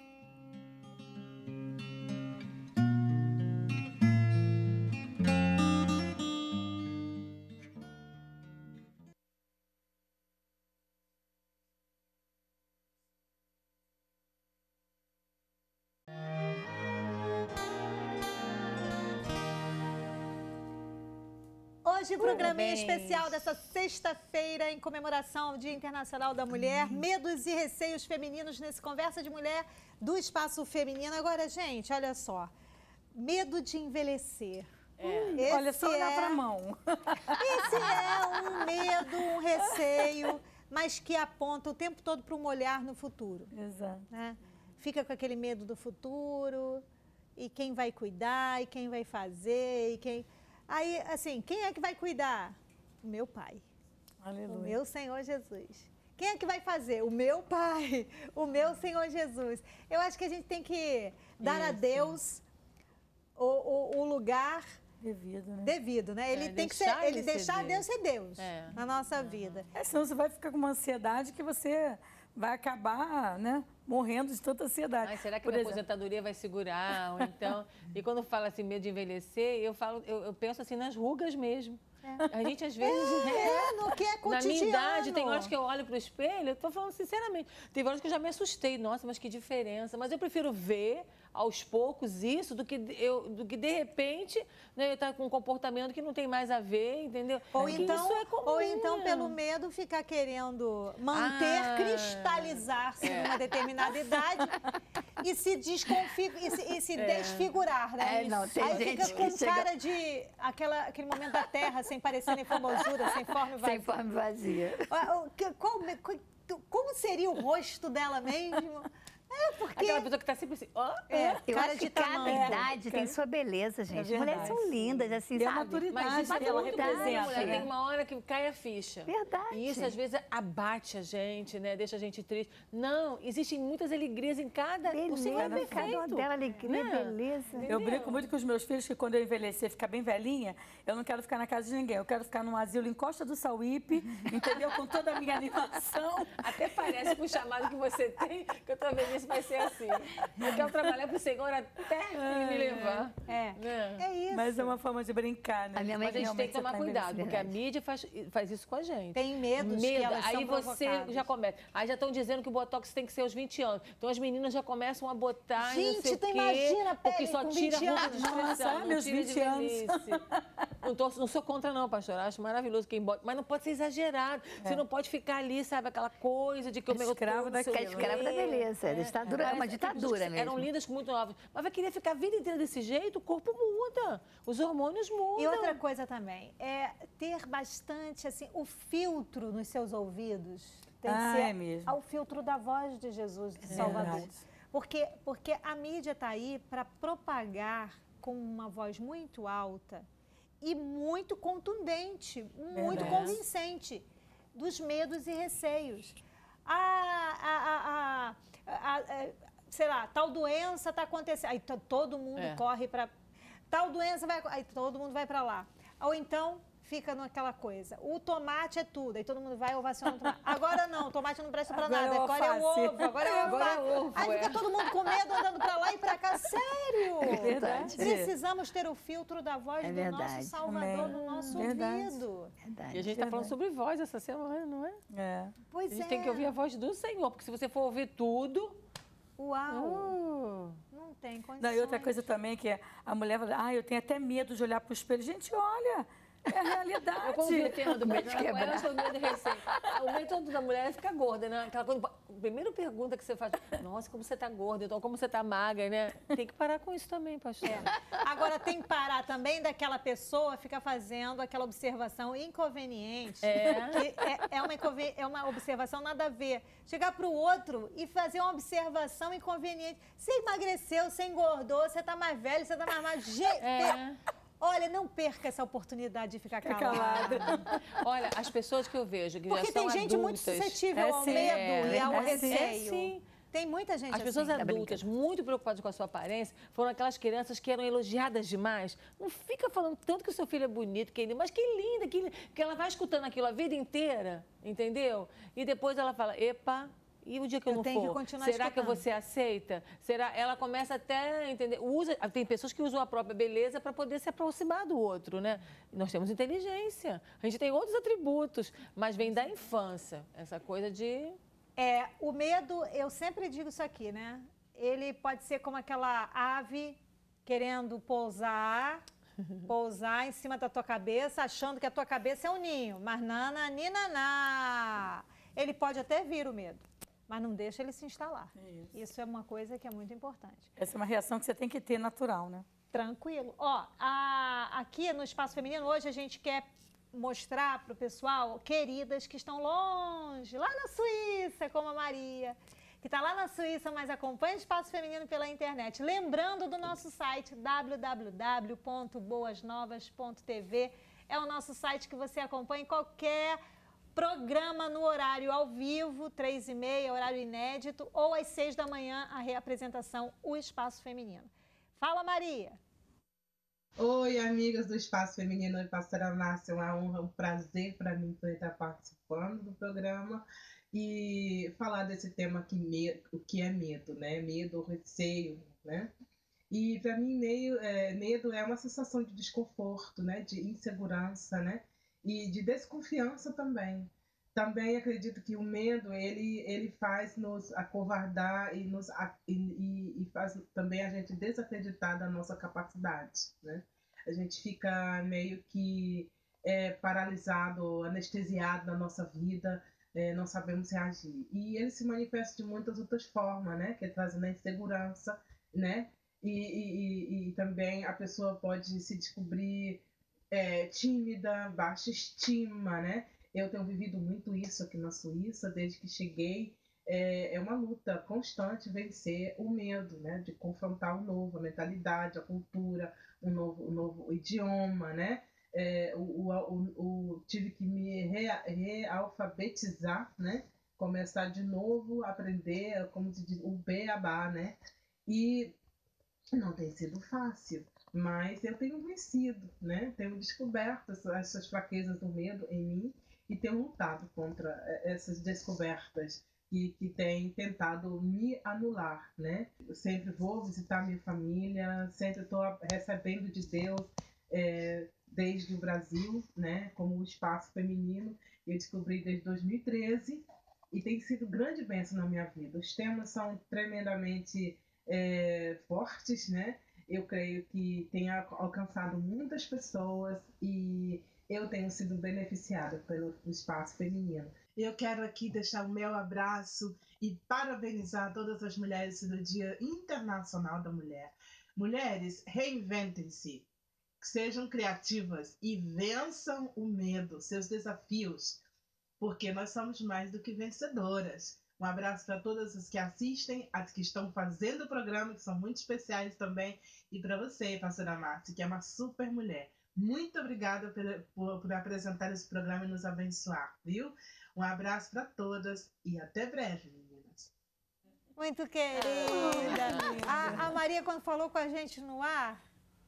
Hoje, programinha especial dessa sexta-feira em comemoração ao Dia Internacional da Mulher. Hum. Medos e receios femininos nesse Conversa de Mulher do Espaço Feminino. Agora, gente, olha só. Medo de envelhecer. É. Olha só, olhar é... para a mão. Esse é um medo, um receio, mas que aponta o tempo todo para um olhar no futuro. Exato. Né? Fica com aquele medo do futuro, e quem vai cuidar, e quem vai fazer, e quem... Aí, assim, quem é que vai cuidar? O meu pai. Aleluia. O meu Senhor Jesus. Quem é que vai fazer? O meu pai. O meu Senhor Jesus. Eu acho que a gente tem que dar Isso. a Deus o, o, o lugar devido, né? Devido, né? Ele é, tem que ser, ele deixar Deus ser Deus é. na nossa uhum. vida. É, senão você vai ficar com uma ansiedade que você vai acabar, né, morrendo de tanta ansiedade. Ai, será que Por a minha exemplo... aposentadoria vai segurar? Ou então, e quando fala assim, medo de envelhecer, eu, falo, eu, eu penso assim nas rugas mesmo. É. A gente, às vezes... É, no que é cotidiano. Na minha idade, tem horas que eu olho para o espelho, eu estou falando sinceramente, teve horas que eu já me assustei. Nossa, mas que diferença. Mas eu prefiro ver aos poucos isso do que, eu, do que de repente, né, eu estar com um comportamento que não tem mais a ver, entendeu? Ou, então, isso é comum, ou então, pelo medo, ficar querendo manter, ah, cristalizar-se é. numa determinada idade e se, desconfig... e se, e se é. desfigurar, né? É, não, tem Aí gente fica com que chega... cara de... Aquela, aquele momento da terra, sem parecer nem formosura, sem forma vazia. Sem forma vazia. Qual, como seria o rosto dela mesmo? É, porque... Aquela pessoa que está sempre assim, ó. Oh, é, eu cara acho que de cada tamanho. idade é, tem sua beleza, gente. É Mulheres são lindas, assim, e sabe? a maturidade, mas que ela representa. Mulher, tem uma hora que cai a ficha. Verdade. E isso, às vezes, abate a gente, né? Deixa a gente triste. Não, existem muitas alegrias em cada... Beleza, o Senhor é perfeito. cada uma dela, alegria, né? beleza. Eu brinco muito com os meus filhos que quando eu envelhecer, ficar bem velhinha, eu não quero ficar na casa de ninguém. Eu quero ficar num asilo em Costa do Sauípe, entendeu? Com toda a minha animação. Até parece com o chamado que você tem, que eu tô vendo isso vai ser assim. Eu quero trabalhar pro Senhor até ele me levar. É, é, é isso. Mas é uma forma de brincar, né? A minha mãe Mas a gente tem que Realmente tomar você tá cuidado, porque a verdade. mídia faz, faz isso com a gente. Tem medos Medo. que elas Aí são você provocadas. já começa. Aí já estão dizendo que o Botox tem que ser aos vinte anos. Então as meninas já começam a botar e não Gente, sei o tu quê, imagina a porque pele só com tira vinte ruga de anos. expressão, Nossa, não meus tira de vinte anos. velhice. Não, tô, não sou contra não, pastor. Acho maravilhoso quem bota. Mas não pode ser exagerado. Você não pode ficar ali, sabe, aquela coisa de que o meu Escravo da- Ficar escrava da beleza, é, ditadura, é uma Parece que ditadura Eram mesmo. lindas muito novas. Mas vai querer ficar a vida inteira desse jeito, o corpo muda. Os hormônios mudam. E outra coisa também, é ter bastante, assim, o filtro nos seus ouvidos. Tem que Ah, ser é mesmo. ao filtro da voz de Jesus, do Salvador. verdade. Porque, porque a mídia está aí para propagar com uma voz muito alta e muito contundente, muito Verdade. convincente dos medos e receios. Ah, a, a, a, a, a- sei lá, tal doença está acontecendo. Aí to- todo mundo É. corre para... Tal doença vai... Aí todo mundo vai para lá. Ou então fica naquela coisa. O tomate é tudo. Aí todo mundo vai ovacionando o tomate. Agora não, o tomate não presta para Agora é nada. o Agora é o alface. ovo. Agora é o Agora é alface. ovo, Aí é. fica todo mundo com medo andando para lá e para cá. Sério? Verdade. Precisamos ter o filtro da voz É do verdade. nosso Salvador Amém. no nosso Verdade. ouvido. E a Verdade. gente está falando sobre voz essa semana, não é? É. Pois A gente é. tem que ouvir a voz do Senhor, porque se você for ouvir tudo... Uau. uh, Não tem condições. Não, e outra coisa também que é, a mulher fala, ah, eu tenho até medo de olhar para o espelho. Gente, olha, é a realidade. Eu, como vi o tema do medo de de quebrar. quebrar. Eu medo recente. O medo todo da mulher é ficar gorda, né? Aquela coisa, a primeira pergunta que você faz, nossa, como você tá gorda, então como você tá magra, né? Tem que parar com isso também, pastor. Agora tem que parar também daquela pessoa ficar fazendo aquela observação inconveniente. É. Que é, é, uma, inconven- é uma observação nada a ver. Chegar para o outro e fazer uma observação inconveniente. Você emagreceu, você engordou, você tá mais velho, você tá mais magro. Gente, É. olha, não perca essa oportunidade de ficar Fica calado. Olha, as pessoas que eu vejo que Porque já tem são gente muito adultas, suscetível É ao sim, medo e é, ao é receio. sim, é sim. Tem muita gente As pessoas assim. adultas, muito preocupadas com a sua aparência, foram aquelas crianças que eram elogiadas demais. Não fica falando tanto que o seu filho é bonito, que ele, mas que linda, que, linda, que ela vai escutando aquilo a vida inteira, entendeu? E depois ela fala, epa, e o dia que eu, Eu não tenho que for, continuar será que escutando. você aceita? Será? Ela começa até a entender, usa, tem pessoas que usam a própria beleza para poder se aproximar do outro, né? Nós temos inteligência, a gente tem outros atributos, mas vem da infância, essa coisa de... É, o medo, eu sempre digo isso aqui, né? Ele pode ser como aquela ave querendo pousar, pousar em cima da tua cabeça, achando que a tua cabeça é um ninho. Mas nana, ninaná. Ele pode até vir o medo, mas não deixa ele se instalar. Isso. Isso é uma coisa que é muito importante. Essa é uma reação que você tem que ter natural, né? Tranquilo. Ó, a- aqui no Espaço Feminino, hoje a gente quer mostrar para o pessoal queridas que estão longe, lá na Suíça, como a Maria, que está lá na Suíça, mas acompanha o Espaço Feminino pela internet. Lembrando do nosso site, w w w ponto boas novas ponto t v. É o nosso site que você acompanha em qualquer programa no horário ao vivo, três e meia, horário inédito, ou às seis da manhã, a reapresentação O Espaço Feminino. Fala, Maria! Oi, amigas do Espaço Feminino e Pastora Márcia, é uma honra, um prazer para mim poder estar participando do programa e falar desse tema que, me, o que é medo, né? Medo, receio, né? E para mim, meio, é, medo é uma sensação de desconforto, né? De insegurança, né? E de desconfiança também. Também acredito que o medo, ele, ele faz nos acovardar e, nos, e, e faz também a gente desacreditar da nossa capacidade, né? A gente fica meio que é, paralisado, anestesiado na nossa vida, é, não sabemos reagir. E ele se manifesta de muitas outras formas, né? Que é trazendo a insegurança, né? E, e, e, e também a pessoa pode se descobrir é, tímida, baixa estima, né? Eu tenho vivido muito isso aqui na Suíça, desde que cheguei. É, é uma luta constante vencer o medo, né? De confrontar o novo, a mentalidade, a cultura, um novo, um novo idioma, né? É, o, o, o, tive que me re, realfabetizar, né? Começar de novo a aprender, como se diz, o beabá, né? E não tem sido fácil, mas eu tenho vencido, né? Tenho descoberto essas fraquezas do medo em mim e tenho lutado contra essas descobertas que, que têm tentado me anular, né? Eu sempre vou visitar minha família, sempre estou recebendo de Deus é, desde o Brasil, né, como o espaço feminino. Eu descobri desde dois mil e treze e tem sido grande bênção na minha vida. Os temas são tremendamente é, fortes, né? Eu creio que tem alcançado muitas pessoas e eu tenho sido beneficiada pelo espaço feminino. Eu quero aqui deixar o meu abraço e parabenizar todas as mulheres do Dia Internacional da Mulher. Mulheres, reinventem-se, sejam criativas e vençam o medo, seus desafios, porque nós somos mais do que vencedoras. Um abraço para todas as que assistem, as que estão fazendo o programa, que são muito especiais também, e para você, pastora Márcia, que é uma super mulher. Muito obrigada por, por, por apresentar esse programa e nos abençoar, viu? Um abraço para todas e até breve, meninas. Muito querida. A, a Maria, quando falou com a gente no ar,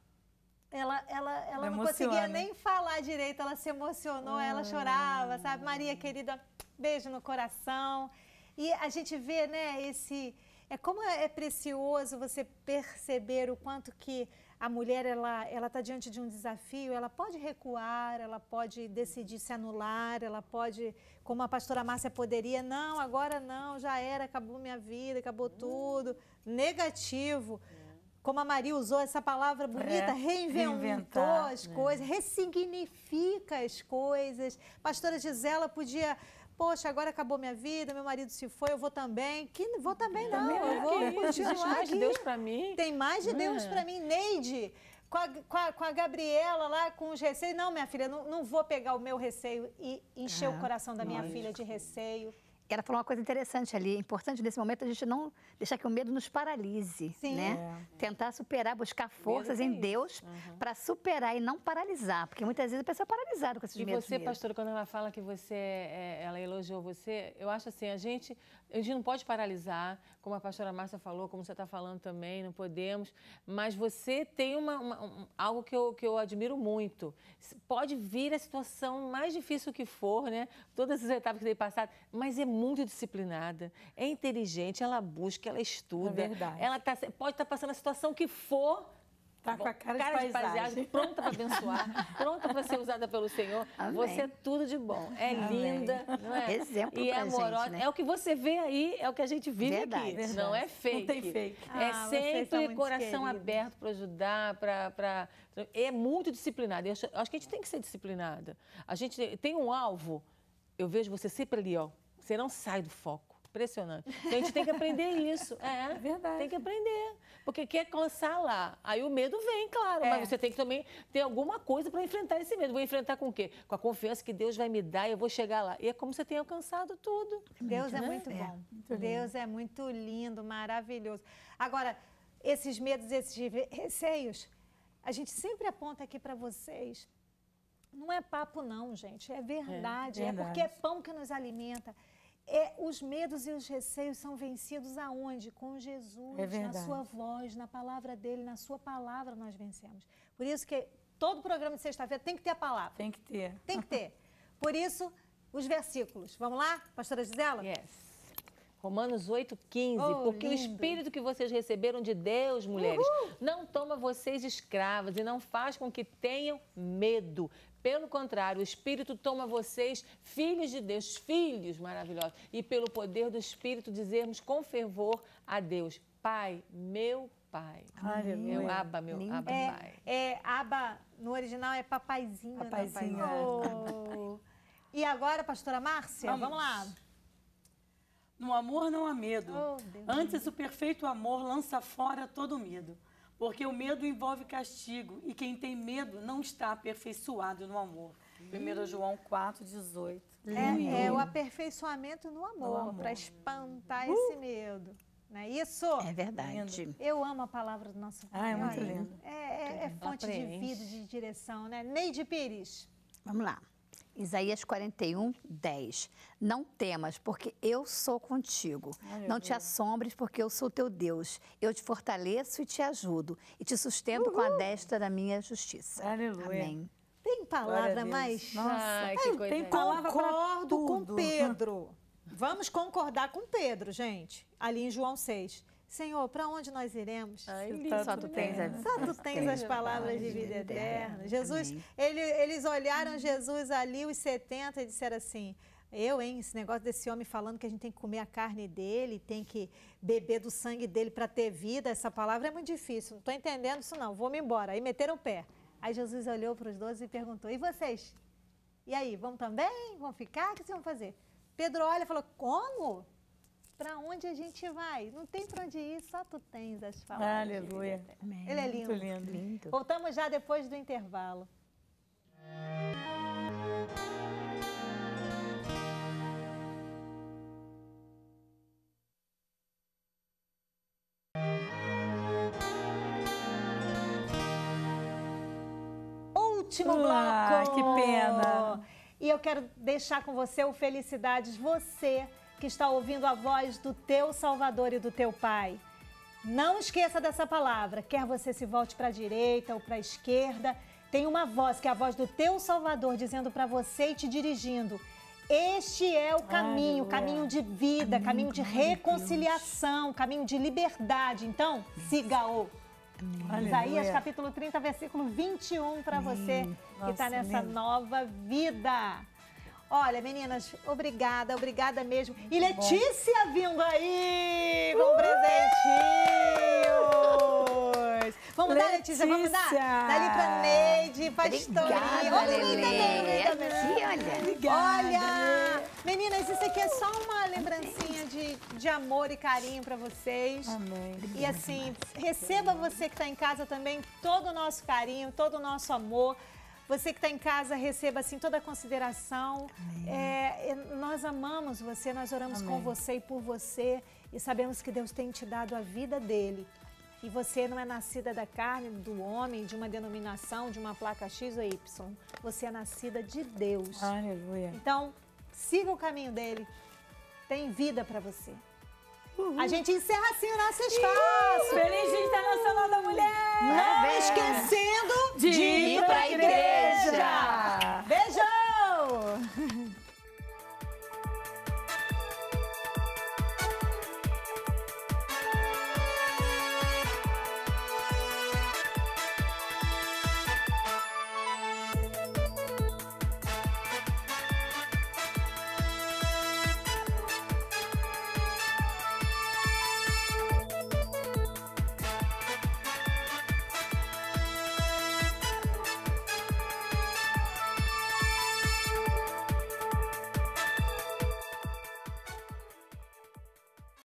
ela, ela, ela não conseguia nem falar direito, ela se emocionou, ah. ela chorava, sabe? Maria, querida, beijo no coração. E a gente vê, né, esse... É como é precioso você perceber o quanto que a mulher, ela ela está diante de um desafio, ela pode recuar, ela pode decidir se anular, ela pode, como a pastora Márcia poderia, não, agora não, já era, acabou minha vida, acabou tudo. Negativo. Como a Maria usou essa palavra bonita, é, reinventou as coisas, é. ressignifica as coisas. Pastora Gisela podia... Poxa, agora acabou minha vida, meu marido se foi, eu vou também. Que vou também não, também eu vou continuar aqui. Tem mais de Deus para mim. Tem mais de é. Deus para mim. Neide, com a, com, a, com a Gabriela lá, com os receios. Não, minha filha, não, não vou pegar o meu receio e encher ah, o coração da minha filha de receio. Ela falou uma coisa interessante ali, é importante nesse momento a gente não deixar que o medo nos paralise, Sim. né? É. Tentar superar, buscar forças em Deus uhum. para superar e não paralisar, porque muitas vezes a pessoa é paralisada com esses e medos. E você, pastora, quando ela fala que você, é, ela elogiou você, eu acho assim, a gente, a gente não pode paralisar, como a pastora Márcia falou, como você está falando também, não podemos, mas você tem uma, uma, um, algo que eu, que eu admiro muito. Pode vir a situação mais difícil que for, né? Todas as etapas que tem passado, mas é muito disciplinada, é inteligente, ela busca, ela estuda. É verdade. Ela tá, pode estar tá passando a situação que for, tá com a cara, cara de, de paisagem, paisagem pronta para abençoar, pronta para ser usada pelo Senhor. Amém. Você é tudo de bom, é Amém. linda, não é? Exemplo e é pra amorosa. gente, né? É o que você vê aí, é o que a gente vive verdade, aqui. Verdade. Não é fake. Não tem fake. É ah, sempre coração queridos. aberto para ajudar, para... Pra... É muito disciplinada. Eu acho, acho que a gente tem que ser disciplinada. A gente tem um alvo, eu vejo você sempre ali, ó. Você não sai do foco. Impressionante. Então, a gente tem que aprender isso. É, é verdade. Tem que aprender. Porque quer alcançar lá. Aí o medo vem, claro. É. Mas você tem que também ter alguma coisa para enfrentar esse medo. Vou enfrentar com o quê? Com a confiança que Deus vai me dar e eu vou chegar lá. E é como você tem alcançado tudo. Deus é muito bom. É. Muito Deus é muito lindo, maravilhoso. Agora, esses medos, esses receios, a gente sempre aponta aqui para vocês. Não é papo não, gente. É verdade. É, verdade. É porque é pão que nos alimenta. É, os medos e os receios são vencidos aonde? Com Jesus, é na sua voz, na palavra dele, na sua palavra nós vencemos. Por isso que todo programa de sexta-feira tem que ter a palavra. Tem que ter. Tem que ter. Por isso, os versículos. Vamos lá, pastora Gisela? Yes. Romanos oito, quinze, oh, porque lindo. O Espírito que vocês receberam de Deus, mulheres, Uhul. não toma vocês escravas e não faz com que tenham medo. Pelo contrário, o Espírito toma vocês, filhos de Deus, filhos maravilhosos. E pelo poder do Espírito dizermos com fervor a Deus, Pai, meu Pai. Aleluia. Meu Abba, meu Lindo. Abba, é, Pai. É, Abba, no original é papaizinho. Papaizinho. Oh. E agora, pastora Márcia, vamos, vamos lá. No amor não há medo. Oh, Antes, o perfeito amor lança fora todo medo. Porque o medo envolve castigo e quem tem medo não está aperfeiçoado no amor. primeiro João quatro, dezoito. É, é o aperfeiçoamento no amor, amor. para espantar uh! esse medo. Não é isso? É verdade. Eu amo a palavra do nosso Pai. Ah, é muito lindo. É, é, é fonte de vida, de direção, né? Neide Pires. Vamos lá. Isaías quarenta e um, dez. Não temas, porque eu sou contigo. Aleluia. Não te assombres, porque eu sou teu Deus. Eu te fortaleço e te ajudo. E te sustento Uhul. com a destra da minha justiça. Aleluia. Amém. Tem palavra mais? Nossa, Ai, que coisa tem palavra Concordo com Pedro. Vamos concordar com Pedro, gente. Ali em João seis. Senhor, para onde nós iremos? Ai, Só, só tu tens as, Só tu tens as palavras de vida eterna. Jesus, ele, eles olharam Jesus ali, os setenta, e disseram assim, eu, hein, esse negócio desse homem falando que a gente tem que comer a carne dele, tem que beber do sangue dele para ter vida, essa palavra é muito difícil, não estou entendendo isso não, vou-me embora. Aí meteram o pé. Aí Jesus olhou para os doze e perguntou, e vocês? E aí, vão também? Vão ficar? O que vocês vão fazer? Pedro olha e falou, como? Para onde a gente vai? Não tem para onde ir, só tu tens as palavras. Aleluia. Ele é lindo. Muito lindo. lindo. Voltamos já depois do intervalo. Último bloco. Ah, que pena. E eu quero deixar com você o Felicidades, você que está ouvindo a voz do teu Salvador e do teu Pai. Não esqueça dessa palavra, quer você se volte para a direita ou para a esquerda, tem uma voz, que é a voz do teu Salvador, dizendo para você e te dirigindo. Este é o caminho, Aleluia. Caminho de vida, Amém, caminho de reconciliação, caminho de liberdade. Então, siga-o. Isaías capítulo trinta, versículo vinte e um, para você que está nessa lindo. nova vida. Olha, meninas, obrigada, obrigada mesmo. E Letícia vindo aí com uh! presentinhos. Vamos Letícia. dar, Letícia, vamos dar? Dali pra Neide, pastorinha. Olha, Lelê. também, Lelê também. Aqui, olha. Obrigada. Olha, meninas, isso aqui é só uma lembrancinha de, de amor e carinho para vocês. Amém. E assim, receba você que está em casa também todo o nosso carinho, todo o nosso amor. Você que está em casa, receba assim toda a consideração. É, nós amamos você, nós oramos Amém. com você e por você. E sabemos que Deus tem te dado a vida dele. E você não é nascida da carne, do homem, de uma denominação, de uma placa X ou Y. Você é nascida de Deus. Aleluia. Então, siga o caminho dele. Tem vida para você. Uhum. A gente encerra assim o nosso espaço. Feliz Dia Internacional da Mulher! Não Parabéns. esquecendo